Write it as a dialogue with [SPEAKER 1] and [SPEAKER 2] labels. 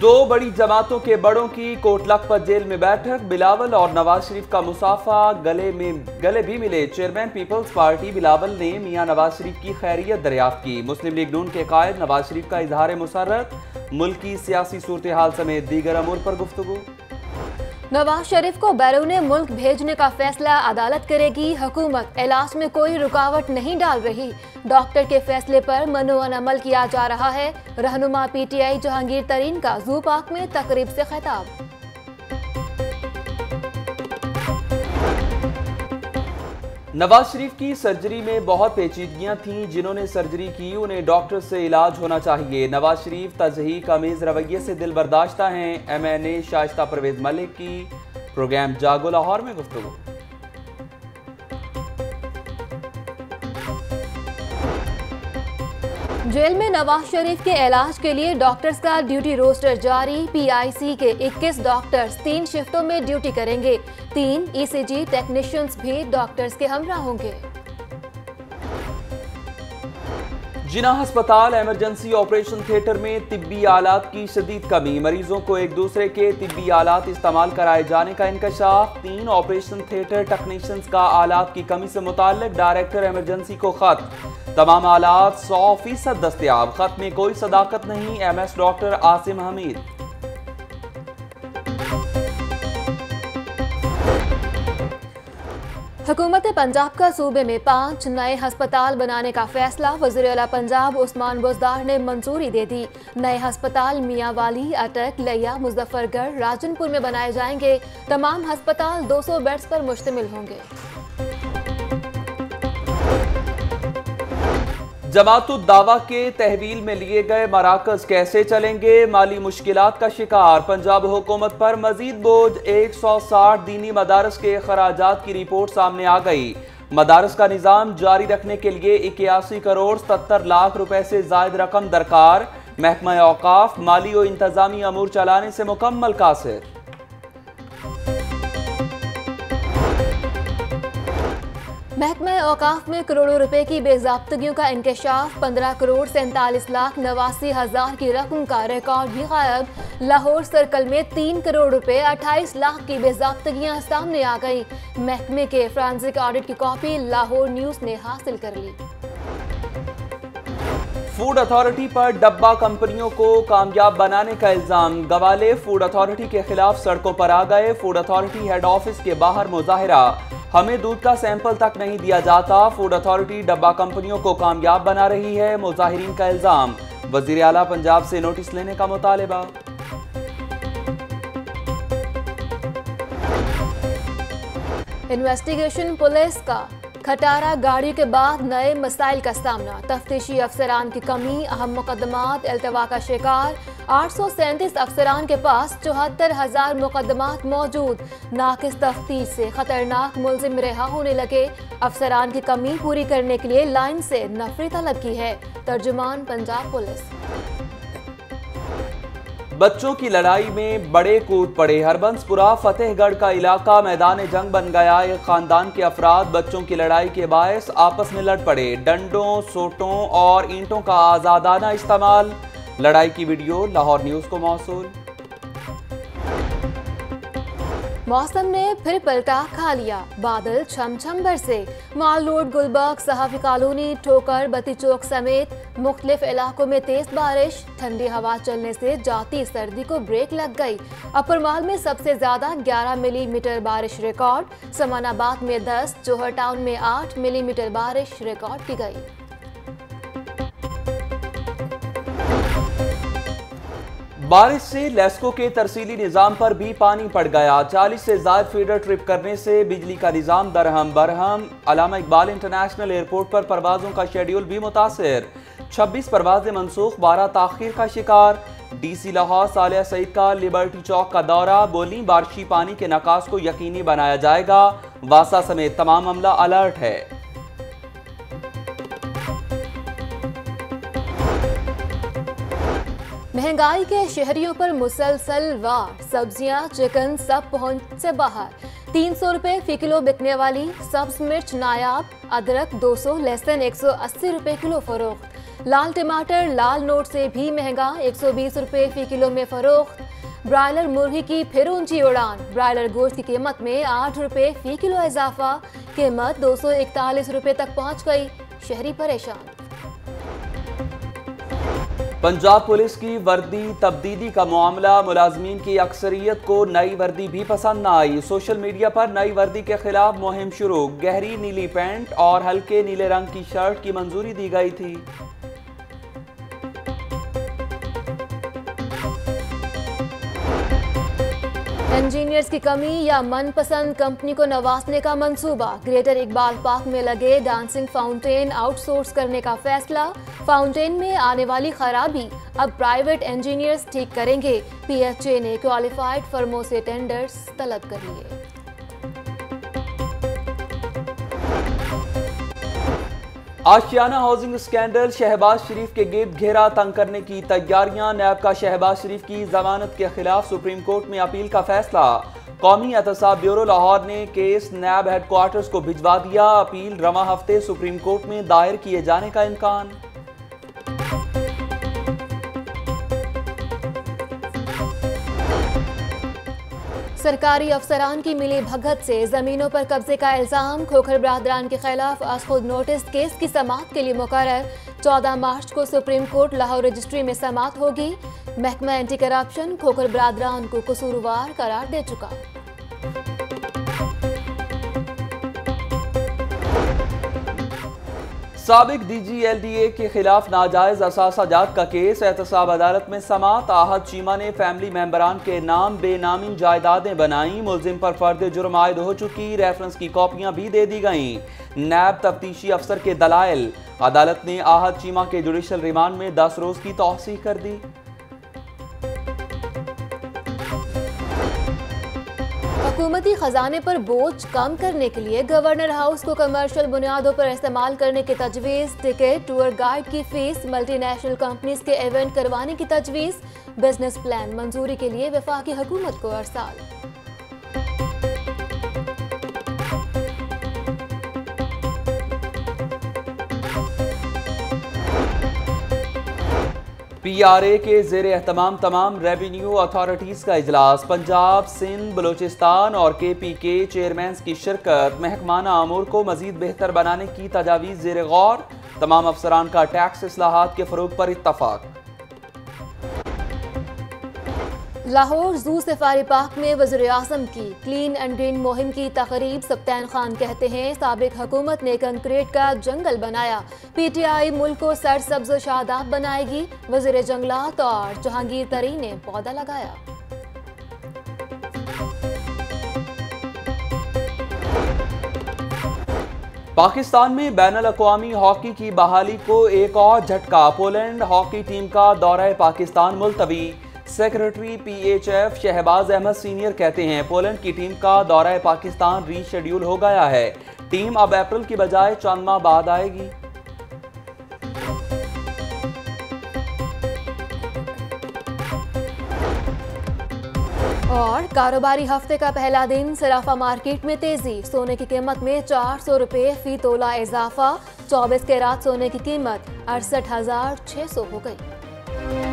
[SPEAKER 1] दो बड़ी जमातों के बड़ों की कोट लखपत जेल में बैठक। बिलावल और नवाज शरीफ का मुसाफा, गले भी मिले। चेयरमैन पीपल्स पार्टी बिलावल ने मियां नवाज शरीफ की खैरियत दरियाफ्त की। मुस्लिम लीग नून के कायद नवाज शरीफ का इजहार मुसर्रत, मुल्क की सियासी सूरत हाल समेत दीगर अमूर पर गुफ्तगू।
[SPEAKER 2] नवाज शरीफ को बैरून मुल्क भेजने का फैसला अदालत करेगी। हुकूमत इलाज में कोई रुकावट नहीं डाल रही। डॉक्टर के फैसले पर मनोअन अमल किया जा रहा है। रहनुमा पीटीआई जहांगीर तरीन का जू पार्क में तकरीब से खिताब।
[SPEAKER 1] नवाज शरीफ की सर्जरी में बहुत पेचीदगियां थीं। जिन्होंने सर्जरी की उन्हें डॉक्टर से इलाज होना चाहिए। नवाज शरीफ तज़हीक अमीज़ रवैये से दिल बर्दाश्ता हैं। MNA शाइस्ता परवेज मलिक की प्रोग्राम जागो लाहौर में गुफ्तगू।
[SPEAKER 2] जेल में नवाज शरीफ के इलाज के लिए डॉक्टर्स का ड्यूटी रोस्टर जारी। PIC के 21 डॉक्टर्स 3 शिफ्टों में ड्यूटी करेंगे। 3 ECG टेक्नीशियंस भी डॉक्टर्स के हमरा होंगे।
[SPEAKER 1] जिना अस्पताल एमरजेंसी ऑपरेशन थिएटर में तिब्बी आलात की शदीद कमी। मरीजों को एक दूसरे के तिब्बी आलात इस्तेमाल कराए जाने का इंकशाफ। 3 ऑपरेशन थिएटर टेक्नीशियंस का आलात की कमी से मुताल्लिक डायरेक्टर एमरजेंसी को खत। तमाम आलात 100% दस्तयाब। खत में कोई सदाकत नहीं। MS doctor Asim Hamid.
[SPEAKER 2] हुकूमत पंजाब का सूबे में 5 नए अस्पताल बनाने का फैसला। वज़ीर आला पंजाब उस्मान बुज़दार ने मंजूरी दे दी। नए अस्पताल मियांवाली, अटक, लिया, मुजफ्फरगढ़, राजनपुर में बनाए जाएंगे। तमाम अस्पताल 200 बेड्स पर मुश्तमिल होंगे।
[SPEAKER 1] जमातुद दावा के तहवील में लिए गए मराकज कैसे चलेंगे? माली मुश्किलात का शिकार। पंजाब हुकूमत पर मजीद बोझ। 160 दीनी मदारस के खराजात की रिपोर्ट सामने आ गई। मदारस का निज़ाम जारी रखने के लिए 81 करोड़ 77 लाख रुपए से जायद रकम दरकार। महकमा औकाफ माली और इंतजामी अमूर चलाने से मुकम्मल कासिर।
[SPEAKER 2] महकमा औकाफ में करोड़ों रुपए की बेज़ाब्तगियों का इंकशाफ। 15 करोड़ 47 लाख 89 हजार की रकम का रिकॉर्ड भी गायब। लाहौर सर्कल में 3 करोड़ रुपए 28 लाख की बेज़ाब्तगियां सामने आ गई। महकमे के फ्रांसिक ऑडिट की कॉपी लाहौर न्यूज ने हासिल कर ली।
[SPEAKER 1] फूड अथॉरिटी पर डब्बा कंपनियों को कामयाब बनाने का इल्जाम। गवाले फूड अथॉरिटी के खिलाफ सड़कों पर आ गए। फूड अथॉरिटी हेड ऑफिस के बाहर मुजाहिरा। हमें दूध का सैंपल तक नहीं दिया जाता। फूड अथॉरिटी डब्बा कंपनियों को कामयाब बना रही है, मुजाहिरीन का इल्जाम। वजीर आला पंजाब से नोटिस लेने का मुतालबा।
[SPEAKER 2] इन्वेस्टिगेशन पुलिस का खटारा गाड़ी के बाद नए मसाइल का सामना। तफ्तीशी अफसरान की कमी, अहम मुकदमात अल्तवा का शिकार। 837 अफसरान के पास 74,000 मुकदमात मौजूद। नाकिस तफ्तीश से खतरनाक मुलजिम रिहा होने लगे। अफसरान की कमी पूरी करने के लिए लाइन से नफरी तलब की है। तर्जुमान पंजाब पुलिस।
[SPEAKER 1] बच्चों की लड़ाई में बड़े कूद पड़े। हरबंसपुरा फतेहगढ़ का इलाका मैदान जंग बन गया। एक खानदान के अफराद बच्चों की लड़ाई के बायस आपस में लड़ पड़े। डंडों, सोटों और ईंटों का आजादाना इस्तेमाल। लड़ाई की वीडियो लाहौर न्यूज को मौसूल।
[SPEAKER 2] मौसम ने फिर पलटा खा लिया। बादल छमछम बरसे। माल रोड, गुलबर्ग, सहाफी कॉलोनी, ठोकर, बत्ती चौक समेत मुख्तलिफ इलाकों में तेज बारिश। ठंडी हवा चलने से जाती सर्दी को ब्रेक लग गई। अपर माल में सबसे ज्यादा 11 मिलीमीटर बारिश रिकॉर्ड। समानाबाद में 10, जोहर टाउन में 8 मिलीमीटर बारिश रिकॉर्ड की गई।
[SPEAKER 1] बारिश से लेस्को के तरसीली निज़ाम पर भी पानी पड़ गया। 40 से ज़ायद फीडर ट्रिप करने से बिजली का निज़ाम दरहम बरहम। अल्लामा इकबाल इंटरनेशनल एयरपोर्ट पर परवाज़ों का शेड्यूल भी मुतासिर। 26 परवाज़ें मनसूख, 12 ताख़ीर का शिकार। DC लाहौर सालिया सईद का लिबर्टी चौक का दौरा। बोली बारिशी पानी के नकास को यकीनी बनाया जाएगा। वासा समेत तमाम अमला अलर्ट है।
[SPEAKER 2] महंगाई के शहरियों पर मुसलसल वार। सब्जियां, चिकन सब पहुंच से बाहर। 300 रुपए फी किलो बिकने वाली सब्ज मिर्च नायाब। अदरक 200, लहसुन 180 रुपए किलो फरोख्त। लाल टमाटर लाल नोट से भी महंगा, 120 रुपए फी किलो में फरोख्त। ब्रायलर मुर्गी की फिर ऊंची उड़ान, ब्रायलर गोश्त की कीमत में 8 रुपए फी किलो इजाफा, कीमत 241 रुपए तक पहुंच गई। शहरी परेशान।
[SPEAKER 1] पंजाब पुलिस की वर्दी तब्दीली का मामला, मुलाजमीन की अक्सरियत को नई वर्दी भी पसंद न आई। सोशल मीडिया पर नई वर्दी के खिलाफ मुहिम शुरू, गहरी नीली पैंट और हल्के नीले रंग की शर्ट की मंजूरी दी गई थी।
[SPEAKER 2] इंजीनियर्स की कमी या मनपसंद कंपनी को नवाजने का मंसूबा, ग्रेटर इकबाल पार्क में लगे डांसिंग फाउंटेन आउटसोर्स करने का फैसला। फाउंटेन में आने वाली खराबी अब प्राइवेट इंजीनियर्स ठीक करेंगे। पीएचए ने क्वालिफाइड फर्मों से टेंडर्स तलब कर लिए।
[SPEAKER 1] आशियाना हाउसिंग स्कैंडल, शहबाज शरीफ के गिर्द घेरा तंग करने की तैयारियां। नैब का शहबाज शरीफ की जमानत के खिलाफ सुप्रीम कोर्ट में अपील का फैसला। कौमी एहतसाब ब्यूरो लाहौर ने केस नैब हेडक्वार्टर्स को भिजवा दिया। अपील रवां हफ्ते सुप्रीम कोर्ट में दायर किए जाने का इम्कान।
[SPEAKER 2] सरकारी अफसरान की मिली भगत से जमीनों पर कब्जे का इल्जाम, खोखर बरादरान के खिलाफ आज खुद नोटिस केस की समाअत के लिए मुकर्रर। 14 मार्च को सुप्रीम कोर्ट लाहौर रजिस्ट्री में समाअत होगी। महकमा एंटी करप्शन खोखर बरादरान को कसूरवार करार दे चुका।
[SPEAKER 1] साबिक DGLDA के खिलाफ नाजायज असासाजात का केस, एहतसाब अदालत में समाअत। आहद चीमा ने फैमिली मेंबरान के नाम बेनामी जायदादें बनाई। मुलजिम पर फर्द जुर्म आयद हो चुकी रेफरेंस की कॉपियां भी दे दी गईं। नैब तफ्तीशी अफसर के दलाइल, अदालत ने आहद चीमा के जुडिशल रिमांड में 10 रोज की तौसीह कर दी।
[SPEAKER 2] हुकूमती खजाने पर बोझ कम करने के लिए गवर्नर हाउस को कमर्शियल बुनियादों पर इस्तेमाल करने की तजवीज़। टिकट टूर गाइड की फीस मल्टीनेशनल कंपनीज के इवेंट करवाने की तजवीज़। बिजनेस प्लान मंजूरी के लिए वफाकी हुकूमत को अरसाल।
[SPEAKER 1] PRA के ज़ेरे एहतमाम तमाम रेवेन्यू अथॉरिटीज़ का इजलास। पंजाब, सिंध, बलोचिस्तान और KP के चेयरमैन की शिरकत। महकमाना अमूर को मजीद बेहतर बनाने की तजावीज़ ज़ेरे गौर। तमाम अफसरान का टैक्स इस्लाहात के फ़रोग पर इत्तफाक।
[SPEAKER 2] लाहौर जू सफारी पार्क में वज़ीर आज़म की क्लीन एंड ग्रीन मुहिम की तकरीब। सप्तान खान कहते हैं साबिक हुकूमत ने कंक्रीट का जंगल बनाया, PTI मुल्क को सरसब्ज व शादाब बनाएगी। वज़ीर जंगलात और जहांगीर तरीन ने पौधा लगाया।
[SPEAKER 1] पाकिस्तान में बैनुल अक़वामी हॉकी की बहाली को एक और झटका। पोलैंड हॉकी टीम का दौरा पाकिस्तान मुलतवी। Secretary PHF Shahbaz Ahmed senior कहते हैं पोलैंड की टीम का दौरा पाकिस्तान रीशेड्यूल हो गया है। टीम अब अप्रैल की बजाय चंद माह बाद आएगी।
[SPEAKER 2] और कारोबारी हफ्ते का पहला दिन सराफा मार्केट में तेजी। सोने की कीमत में 400 रुपए फी तोला इजाफा। 24 कैरात सोने की कीमत 68,600 हो गई।